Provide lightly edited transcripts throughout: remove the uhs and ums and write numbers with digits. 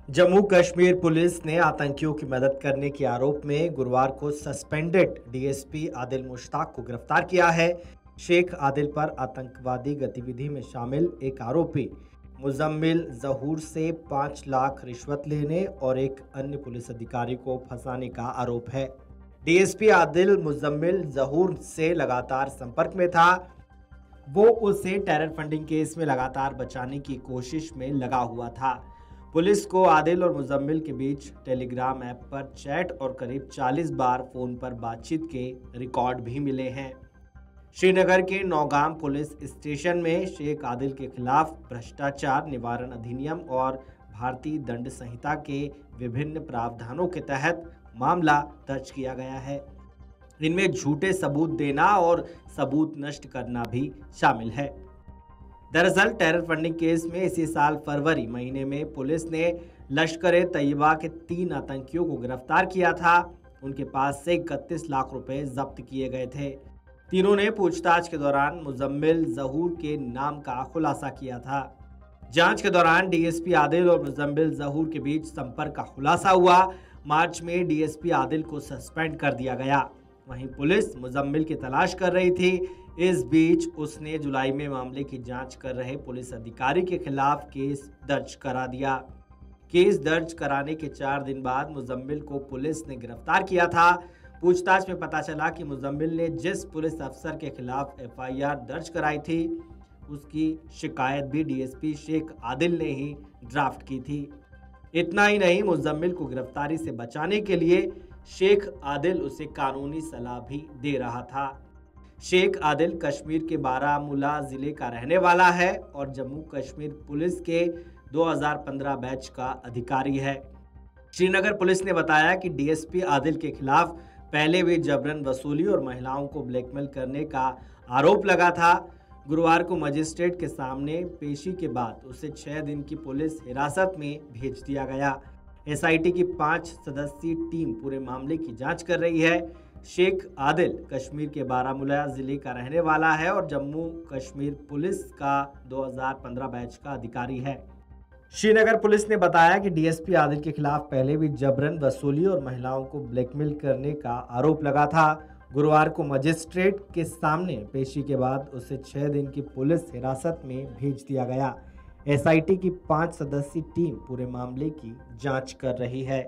Jammu Kashmir police ने आतंकियों की मदद करने के आरोप में गुरुवार को सस्पेंडेड डीएसपी आदिल मुश्ताक को गिरफ्तार किया है। शेख आदिल पर आतंकवादी गतिविधि में शामिल एक आरोपी मुजम्मिल जहूर से 5 लाख रिश्वत लेने और एक अन्य पुलिस अधिकारी को फंसाने का आरोप है। डीएसपी आदिल मुजम्मिल जहूर से लगातार संपर्क में था। वो उसे टेरर फंडिंग केस में लगातार बचाने की कोशिश में लगा हुआ था। पुलिस को आदिल और मुजम्मिल के बीच टेलीग्राम ऐप पर चैट और करीब 40 बार फोन पर बातचीत के रिकॉर्ड भी मिले हैं। श्रीनगर के नौगाम पुलिस स्टेशन में शेख आदिल के खिलाफ भ्रष्टाचार निवारण अधिनियम और भारतीय दंड संहिता के विभिन्न प्रावधानों के तहत मामला दर्ज किया गया है। इनमें झूठे सबूत देना और सबूत नष्ट करना भी शामिल है। दरअसल टेरर फंडिंग केस में इसी साल फरवरी महीने में पुलिस ने लश्कर-ए-तैयबा के 3 आतंकियों को गिरफ्तार किया था। उनके पास से 31 लाख रुपए जब्त किए गए थे। तीनों ने पूछताछ के दौरान मुजम्मिल जहूर के नाम का खुलासा किया था। जांच के दौरान डीएसपी आदिल और मुजम्मिल जहूर के बीच संपर्क का खुलासा हुआ। मार्च में डीएसपी आदिल को सस्पेंड कर दिया गया। वहीं पुलिस मुजम्मिल की तलाश कर रही थी। इस बीच उसने जुलाई में मामले की जांच कर रहे पुलिस अधिकारी के खिलाफ केस दर्ज करा दिया। केस दर्ज कराने के 4 दिन बाद मुजम्मिल को पुलिस ने गिरफ्तार किया था। पूछताछ में पता चला कि मुजम्मिल ने जिस पुलिस अफसर के खिलाफ एफआईआर दर्ज कराई थी, उसकी शिकायत भी डीएसपी शेख आदिल ने ही ड्राफ्ट की थी। इतना ही नहीं, मुजम्मिल को गिरफ्तारी से बचाने के लिए शेख आदिल उसे कानूनी सलाह भी दे रहा था। शेख आदिल कश्मीर के बारामूला जिले का रहने वाला है और जम्मू कश्मीर पुलिस के 2015 बैच का अधिकारी है। श्रीनगर पुलिस ने बताया कि डीएसपी आदिल के खिलाफ पहले भी जबरन वसूली और महिलाओं को ब्लैकमेल करने का आरोप लगा था। गुरुवार को मजिस्ट्रेट के सामने पेशी के बाद उसे 6 दिन की पुलिस हिरासत में भेज दिया गया। एसआईटी की 5 सदस्यीय टीम पूरे मामले की जांच कर रही है। शेख आदिल कश्मीर के बारामूला जिले का रहने वाला है और जम्मू कश्मीर पुलिस का 2015 बैच का अधिकारी है। श्रीनगर पुलिस ने बताया कि डीएसपी आदिल के खिलाफ पहले भी जबरन वसूली और महिलाओं को ब्लैकमेल करने का आरोप लगा था। गुरुवार को मजिस्ट्रेट के सामने पेशी के बाद उसे 6 दिन की पुलिस हिरासत में भेज दिया गया। एसआईटी की 5 सदस्यीय टीम पूरे मामले की जांच कर रही है।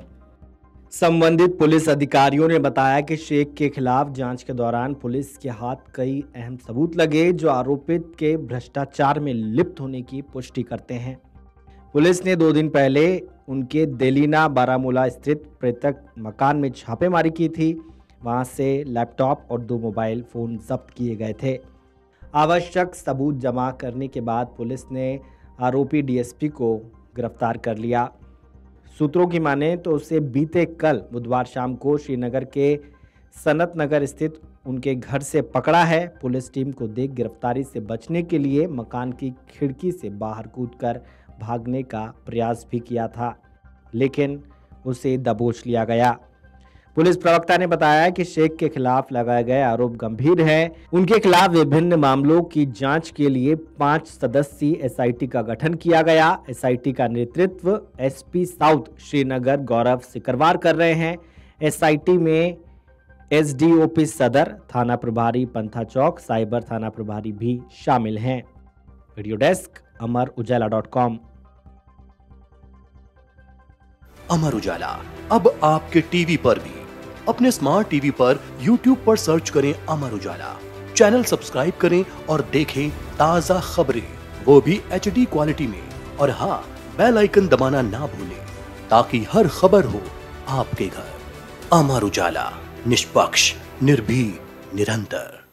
संबंधित पुलिस अधिकारियों ने बताया कि शेख के खिलाफ जांच के दौरान पुलिस के हाथ कई अहम सबूत लगे जो आरोपित के भ्रष्टाचार में लिप्त होने की पुष्टि करते हैं। पुलिस ने 2 दिन पहले उनके देलीना बारामूला स्थित पृथक मकान में छापेमारी की थी। वहां से लैपटॉप और 2 मोबाइल फोन जब्त किए गए थे। आवश्यक सबूत जमा करने के बाद पुलिस ने आरोपी डीएसपी को गिरफ्तार कर लिया। सूत्रों की माने तो उसे बीते कल बुधवार शाम को श्रीनगर के सनत नगर स्थित उनके घर से पकड़ा है। पुलिस टीम को देख गिरफ्तारी से बचने के लिए मकान की खिड़की से बाहर कूदकर भागने का प्रयास भी किया था, लेकिन उसे दबोच लिया गया। पुलिस प्रवक्ता ने बताया कि शेख के खिलाफ लगाए गए आरोप गंभीर हैं। उनके खिलाफ विभिन्न मामलों की जांच के लिए 5 सदस्यीय एसआईटी का गठन किया गया। एसआईटी का नेतृत्व एसपी साउथ श्रीनगर गौरव सिकरवार कर रहे हैं। एसआईटी में एसडीओपी सदर, थाना प्रभारी पंथा चौक, साइबर थाना प्रभारी भी शामिल हैं। Video desk अमर-उजाला.com। अमर उजाला अब आपके टीवी पर भी। अपने स्मार्ट टीवी पर YouTube पर सर्च करें अमर उजाला, चैनल सब्सक्राइब करें और देखें ताजा खबरें, वो भी HD क्वालिटी में। और हाँ, बेल आइकन दबाना ना भूलें ताकि हर खबर हो आपके घर। अमर उजाला, निष्पक्ष, निर्भीक, निरंतर।